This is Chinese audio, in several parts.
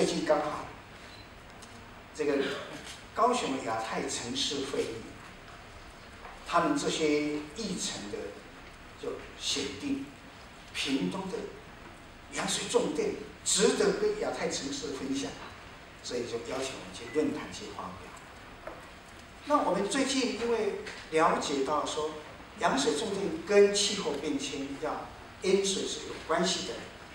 最近刚好这个高雄亚太城市会议，他们这些议程的就选定屏东的洋水重电值得跟亚太城市分享，所以就邀请我们去论坛去发表。那我们最近因为了解到说，洋水重电跟气候变迁要因水是有关系的，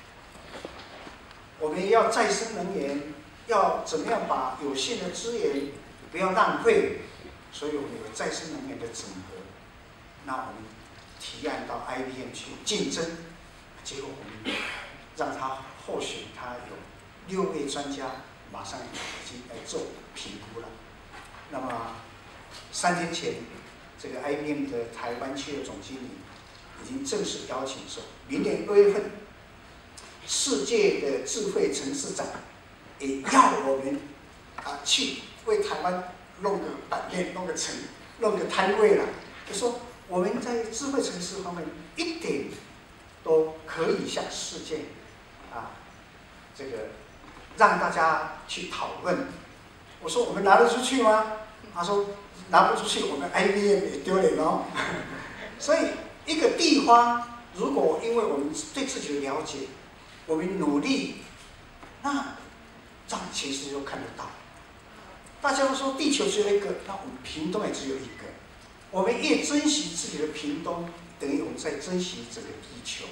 我们要再生能源，要怎么样把有限的资源不要浪费，所以我们有再生能源的整合。那我们提案到 IBM 去竞争，结果我们让他候选，他有6位专家马上已经来做评估了。那么3天前，这个 IBM 的台湾区的总经理已经正式邀请说，明年2月份，世界的智慧城市展也要我们去为台湾弄个版面、弄个摊位了。就说我们在智慧城市方面一点都可以向世界这个让大家去讨论。我说我们拿得出去吗？他说拿不出去，我们 IBM 也丢脸哦。所以一个地方，如果因为我们对自己的了解，我们努力，那这样其实就看得到。大家都说地球只有一个，那我们屏东也只有一个。我们越珍惜自己的屏东，等于我们在珍惜这个地球。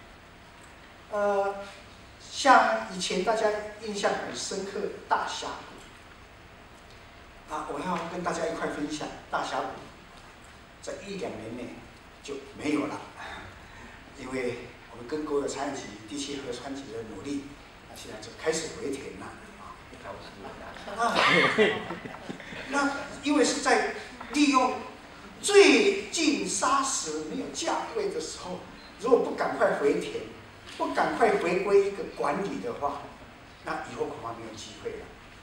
像以前大家印象很深刻的大峡谷，我要跟大家一块分享，大峡谷在1-2年内就没有了，因为我们跟国有产业局、第7河川局的努力，现在就开始回填了那因为是在利用最近砂石没有价位的时候，如果不赶快回填，不赶快回归一个管理的话，那以后恐怕没有机会了。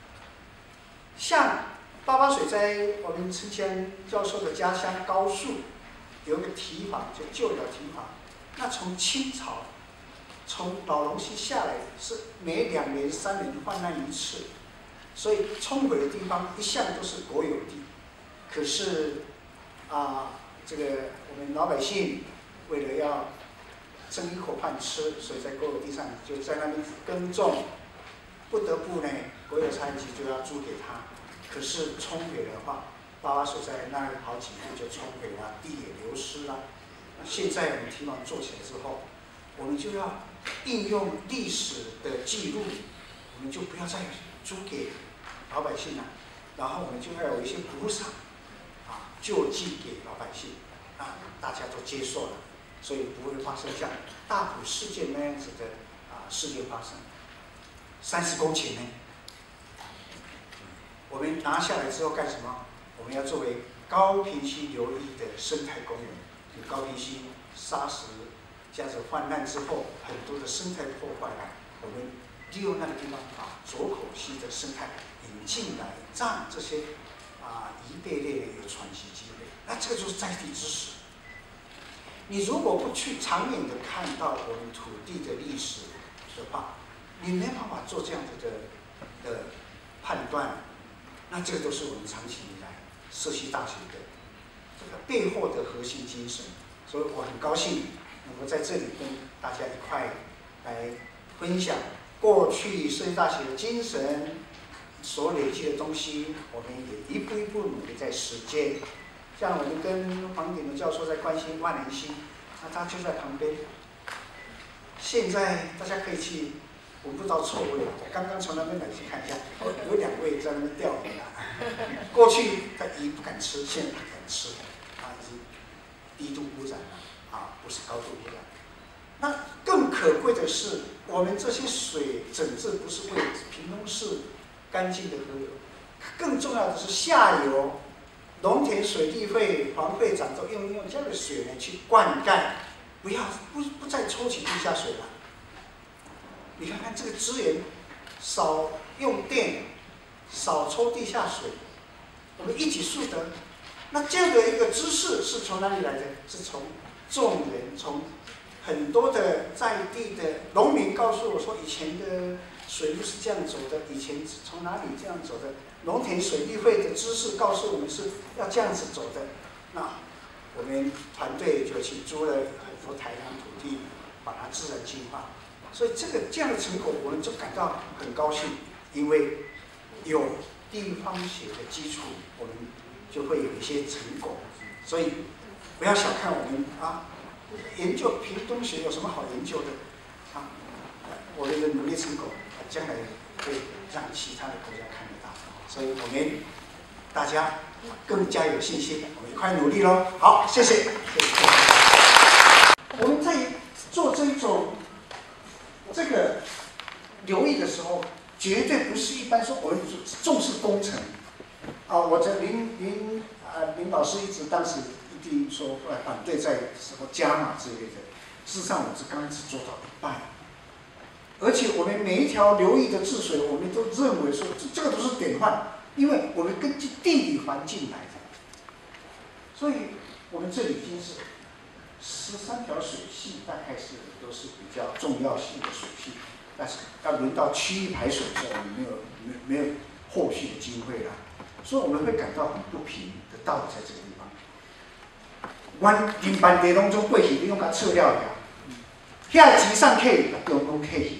像八水在我们陈前教授的家乡高树，有一个堤防，就旧的堤防。那从清朝从老龙溪下来是每2年、3年换难一次，所以冲毁的地方一向都是国有地。可是这个我们老百姓为了要争一口饭吃，所以在国有地上就在那边耕种，不得不呢，国有产业局就要租给他。可是冲毁的话，八水在那好几步就冲毁了，地也流失了。现在我们堤防做起来之后，我们就要应用历史的记录，我们就不要再租给老百姓了，然后我们就要有一些补偿，救济给老百姓，大家都接受了，所以不会发生像大埔事件那样子的事件发生。30公顷呢，我们拿下来之后干什么？我们要作为高屏溪流域的生态公园。高屏溪砂石这样子泛滥之后，很多的生态破坏了，我们利用那个地方把左口溪的生态引进来，让这些贻贝类有喘息机会。那这个就是在地知识。你如果不去长远的看到我们土地的历史的话，你没办法做这样子的判断。那这个都是我们长期以来社区大学的这个背后的核心精神。所以我很高兴能够在这里跟大家一块来分享过去社区大学的精神所累积的东西，我们也一步一步努力在实践。像我们跟黄鼎的教授在关心万年溪，那他就在旁边。现在大家可以去闻不到臭味了，刚刚从那边来去看一下，有2位在那边钓鱼过去他鱼不敢吃，现在他敢吃，已经低度污染了，不是高度污染。那更可贵的是，我们这些水整治不是为屏东市干净的河流，更重要的是下游农田水利会、环会长都用这样的水呢去灌溉，不再抽取地下水了。你看看这个资源，少用电，少抽地下水，我们一举数得。那这样的一个知识是从哪里来的？是从众人，从很多的在地的农民告诉我说，以前的水路是这样走的，以前从哪里这样走的？农田水利会的知识告诉我们是要这样子走的。那我们团队就去租了很多台湾土地，把它自然净化。所以这样的成果，我们就感到很高兴，因为有地方学的基础，我们就会有一些成果。所以不要小看我们啊，研究屏东学有什么好研究的啊？我们的努力成果，将来会让其他的国家看得到。所以我们大家更加有信心，我们一块努力喽。好，谢谢。我们在做这种这个流域的时候，绝对不是一般说我们重视工程啊。我这林老师一直当时一定说反对在什么加码之类的，事实上我是刚刚只做到一半。而且我们每一条流域的治水，我们都认为说这个都是典范，因为我们根据地理环境来的。所以我们这里已经是13条水系，大概是都是比较重要性的水系，但是要轮到区域排水的时候，我们没有后续的机会了，所以我们会感到很不平的道理在这个地方。我林班地拢总过去，你拢甲撤了呀，遐集上客中拢客去。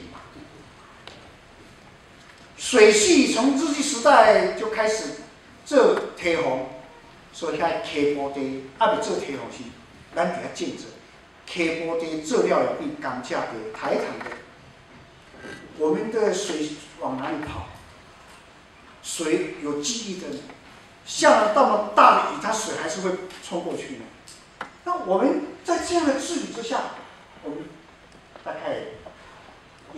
水系从日据时代就开始做堤防，所以遐溪坡地还未做堤防时，咱伫遐建设溪坡地做了了变甘蔗地、台糖的。我们的水往哪里跑？水有记忆的，下了那么大的雨，它水还是会冲过去呢。那我们在这样的治理之下，我们大概64.78。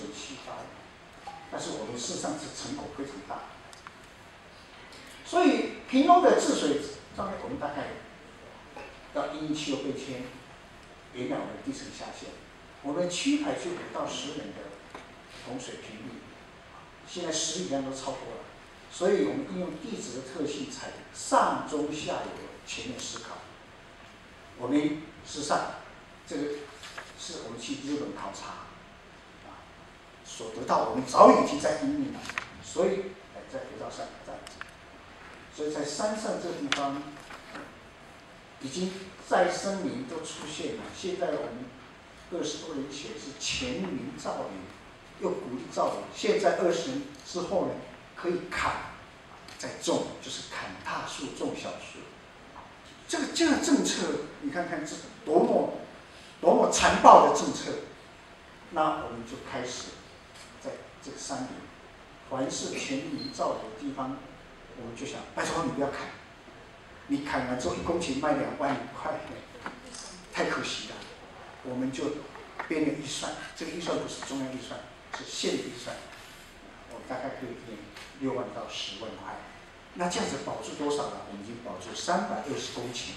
但是我们事实上是成果非常大，所以屏东的治水上面，我们大概要因应气候变迁，延缓我们地层下陷。我们区排就5到10年的洪水频率，现在10以上都超过了，所以我们应用地质的特性，采上中下游全面思考。我们事实上这个是我们去日本考察。所得到，我们早已经在应用了，所以再回到山这样子，所以在山上这地方，已经再生林都出现了。现在我们20多年前是全民造林，又鼓励造林，现在20年之后呢，可以砍再种，就是砍大树种小树。这个政策，你看看这多么残暴的政策，那我们就开始。在这个山林，凡是全民造林的地方，我们就想，拜托你不要砍，你砍完之后1公顷卖2万块，太可惜了。我们就编了预算，这个预算不是中央预算，是县预算，我们大概可以编6万到10万块。那这样子保住多少呢？我们已经保住320公顷。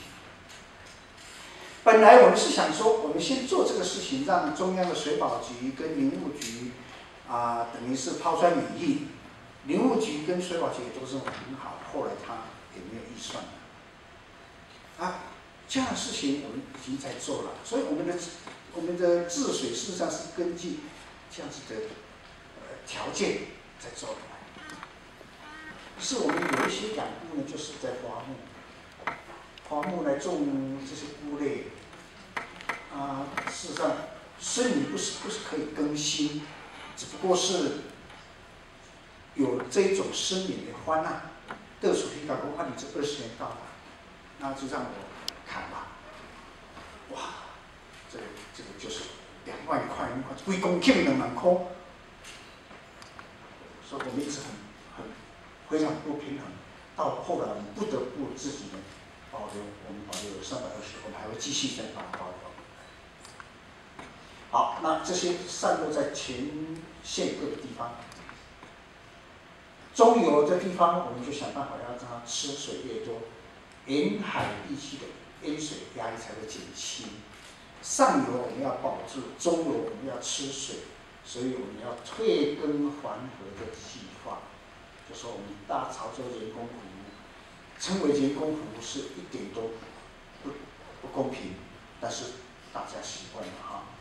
本来我们是想说，我们先做这个事情，让中央的水保局跟林务局。等于是抛砖引玉，林务局跟水保局也都认为很好，后来他也没有预算了。这样的事情我们已经在做了，所以我们的治水事实上是根据这样子的条件在做的。是我们有一些养菇呢，就是在花木来种这些菇类。事实上，森林不是可以更新。只不过是有这种森林的欢呐，特殊的搞公你这20年到了，那就让我砍吧。哇，这个就是2万块，规公顷2万块，所以我们一直非常不平衡。到后来我们不得不自己呢保留，我们保留有320，我们还会继续再把它保留。好，那这些散落在全县各个地方，中游的地方，我们就想办法要让它吃水越多，沿海地区的淹水压力才会减轻。上游我们要保住，中游我们要吃水，所以我们要退耕还河的计划。就说我们大潮州人工湖称为人工湖，是一点都不公平，但是大家习惯了哈。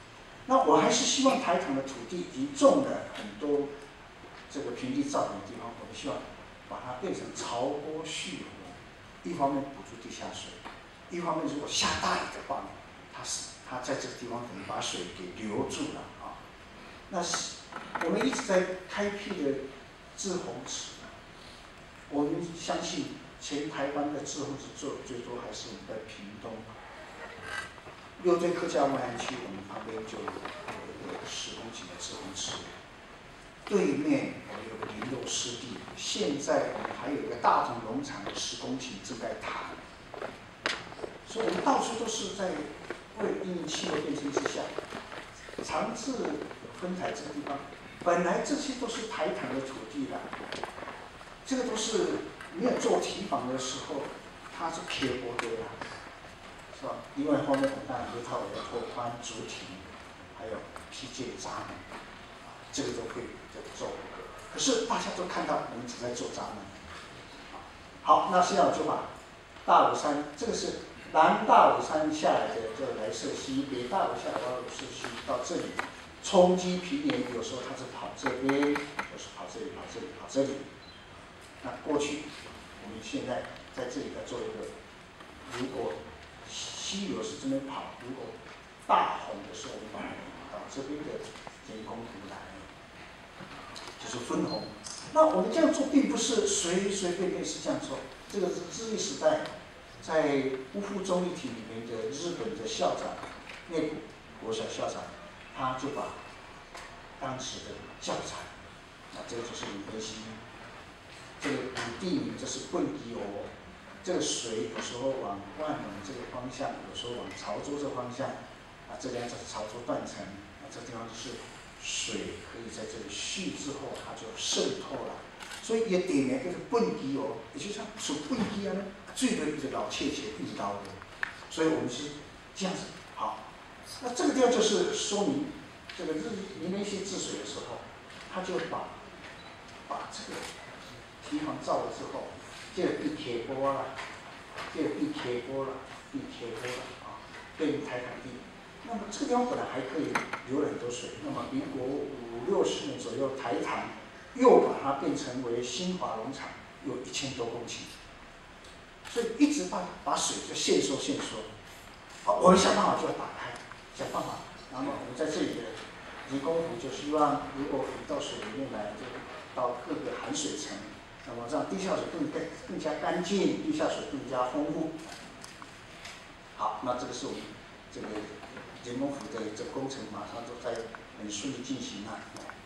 那我还是希望台糖的土地已经种了很多这个平地造林的地方，我们希望把它变成槽沟蓄洪，一方面补助地下水，一方面如果下大雨的话呢，它在这个地方可能把水给留住了啊。那我们一直在开辟的滞洪池，我们相信全台湾的滞洪池做最多还是我们在屏东。六堆客家湾区，我们旁边就有一个10公顷的滞洪池，对面我们有个林肉湿地，现在我们还有一个大同农场的10公顷正在谈，所以我们到处都是在为因应气候变迁之下，长治分台这个地方，本来这些都是台糖的土地啦，这个都是没有做堤防的时候，它是撇波的啦。是吧？另外一方面，我们当然核桃也要拓宽主体，还有批界闸门，这个都会在做。可是大家都看到我们只在做闸门。好，那现在我就把大武山，这个是南大武山下来的这个来社溪，北大武下来到社溪到这里，冲击平原，有时候它是跑这边，有时候跑这里，跑这里，跑这里。那过去我们现在在这里来做一个，如果溪流是这边跑，如果大洪的时候，我们把它到这边的人工湖来，就是分洪。那我们这样做并不是随随便便是这样做，这个是日据时代在乌夫中立体里面的日本的校长，内谷国小校长，他就把当时的教材，那这个就是林根溪，这个古地名这是笨迪欧。这个水有时候往万隆这个方向，有时候往潮州这方向，啊，这边就是潮州断层，啊，这地方就是水可以在这里蓄之后，它就渗透了，所以也点名就是本地哦，也就是像属本地啊，最多一直老切遇到的，所以我们是这样子。好，那这个地方就是说明这个林根溪治水的时候，他就把这个堤防造了之后。这个地铁锅了，这个地铁锅了，地铁锅了啊，变台糖地。那么这个地方本来还可以流很多水，那么民国50、60年左右，台糖又把它变成为新华农场，有1000多公顷，所以一直把水就限缩。好，我们想办法就要打开，想办法。那么我们在这里的人工湖就希望，如果浮到水里面来，就到各个含水层。那么让地下水更加干净，地下水更加丰富。好，那这个是我们这个人工湖的这个工程，马上都在很顺利进行了。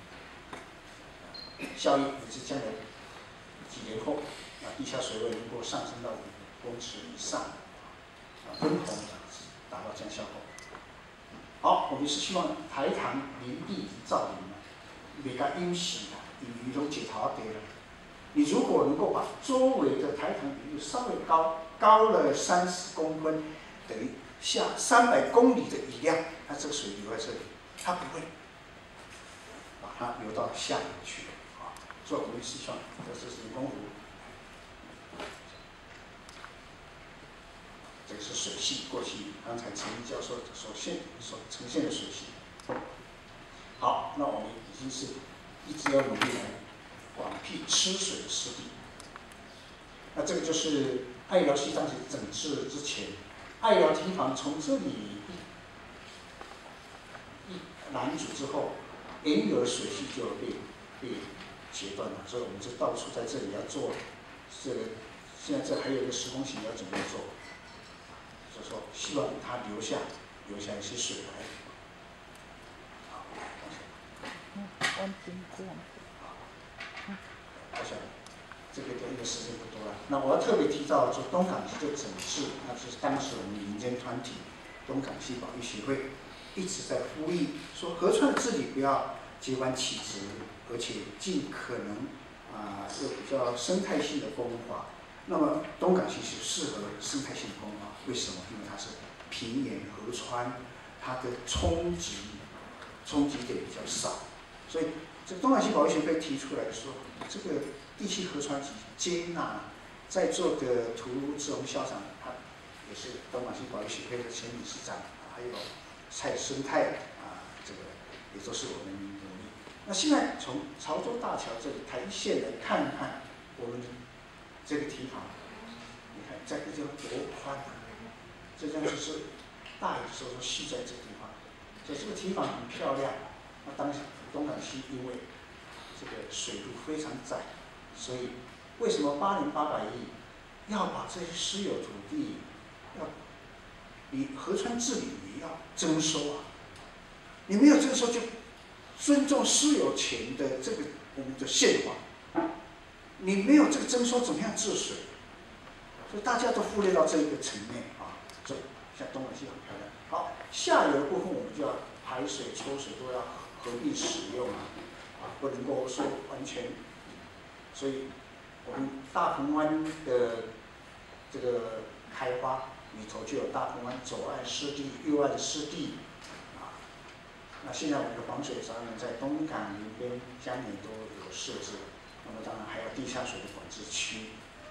效益也是将来几年后，地下水位如果上升到5公尺以上，分洪达到这样效果。好，我们是希望台糖林地已经造林了，每个因洗了，鱼都解逃得了。你如果能够把周围的台糖比率稍微高了30公分，等于下300公里的雨量，那这个水流在这里，它不会把它流到下游去啊。所以我们希望这是人工湖，这个是水系，过去刚才陈教授所呈现的水系。好，那我们已经是一直要努力来广辟吃水的湿地。那这个就是爱寮西藏整治之前，爱寮堤防从这里一拦阻之后，沿流的水系就被截断了，所以我们就到处在这里要做这个。现在这还有一个10公顷要准备做，就是说希望它留下一些水来。好，我想这个因为时间不多了，那我要特别提到说东港溪的整治，那就是当时我们民间团体东港溪保育协会一直在呼吁说，河川治理不要结关起直，而且尽可能有比较生态性的工法。那么东港溪是适合生态性的工法，为什么？因为它是平原河川，它的冲击点比较少，所以这东港溪保育协会提出来说，这个地气河川接纳在座的涂志宏校长，他也是东港溪保育协会的前理事长，还有蔡生态这个也都是我们努力。那现在从潮州大桥这里台一线来看看我们的这个堤防，你看这个地方多宽啊！这样就是大雨的时候系在这个地方，所以这个堤防很漂亮。那当时东港溪因为这个水路非常窄，所以为什么80800亿要把这些私有土地要比河川治理也要征收啊？你没有征收就尊重私有权的这个我们的宪法，你没有这个征收怎么样治水？所以大家都忽略到这一个层面啊。所以像东港溪很漂亮。好，下游的部分我们就要排水、抽水都要合并使用啊，不能够说完全。所以我们大鹏湾的这个开发里头就有大鹏湾左岸湿地、右岸湿地啊。那现在我们的防水闸呢，在东港、林边、江里都有设置。那么当然还有地下水的管制区。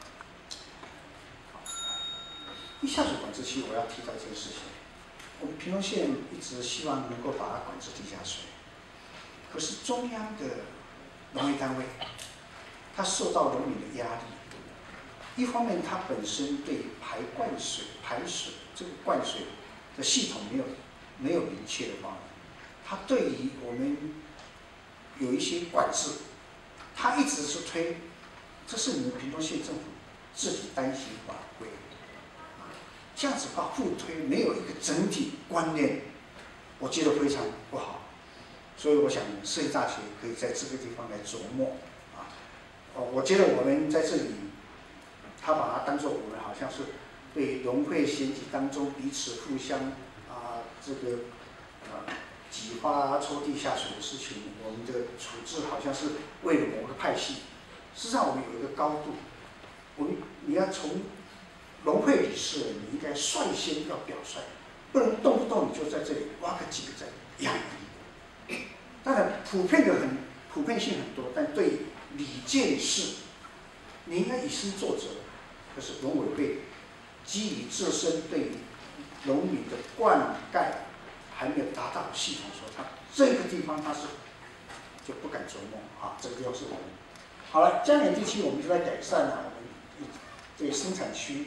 地下水管制区，我要提到这个事情。我们屏东县一直希望能够把它管制地下水，可是中央的农业单位，它受到农民的压力。一方面，它本身对排水这个灌水的系统没有明确的方案，它对于我们有一些管制，它一直是推，这是你们屏东县政府自己担心法规。这样子的话互推没有一个整体观念，我觉得非常不好。所以我想设计大学可以在这个地方来琢磨啊。我觉得我们在这里，他把它当作我们好像是对农会选举当中彼此互相这个挤发抽地下水的事情，我们的处置好像是为了某个派系。事实上，我们有一个高度，你要从农会理事，你应该率先要表率，不能动不动你就在这里挖个几个在压抑。当然，普遍性很多，但对理件事，你应该以身作则。可是农委会基于自身对农民的灌溉还没有达到系统说，它这个地方它是就不敢琢磨啊，这个地方是我们。好了，江源地区我们就在改善了我们对生产区。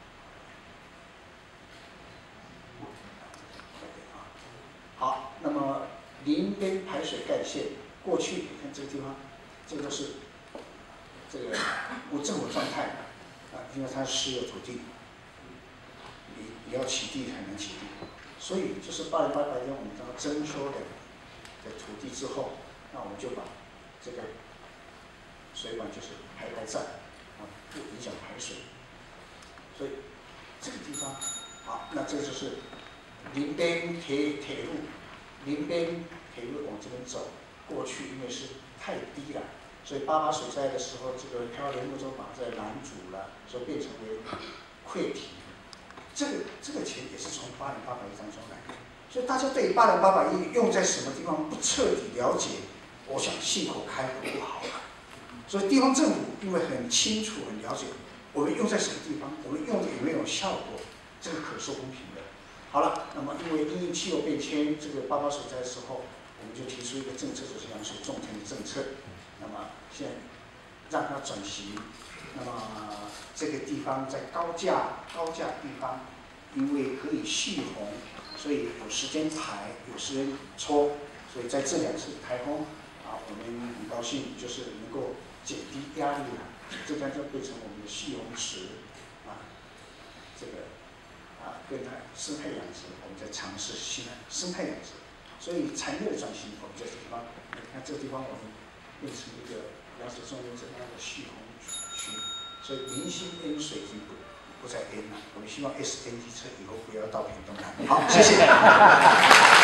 好，那么林边排水干线，过去你看这个地方，这个都是这个无政府状态啊，因为它是私有土地，你要起地才能起地，所以就是80800年我们要征收的土地之后，那我们就把这个水管就是排站啊，不影响排水，所以这个地方好，那这就是林边铁路，林边铁路往这边走，过去因为是太低了，所以88水灾的时候，这个漂流木舟把这拦阻了，所以变成为溃堤。这个钱也是从80800亿当中来的，所以大家对80800亿用在什么地方不彻底了解，我想信口开河不好了。所以地方政府因为很清楚、很了解我们用在什么地方，我们用的有没有效果，这个可受公平的。好了，那么因为因应气候变迁，这个88水灾的时候，我们就提出一个政策，就是扬水种田的政策。那么现在让它转型，那么这个地方在高架地方，因为可以蓄洪，所以有时间排，有时间抽，所以在这2次台风啊，我们很高兴，就是能够减低压力了。这将就变成我们的蓄洪池啊，这个跟它生态养殖，我们在尝试新的生态养殖，所以产业的转型，我们在这地方，你看这个地方我们变成一个扬水种田这样的蓄洪区，所以民心淹水已经不再淹了。我们希望 SN 机车以后不要到屏东来。好，谢谢。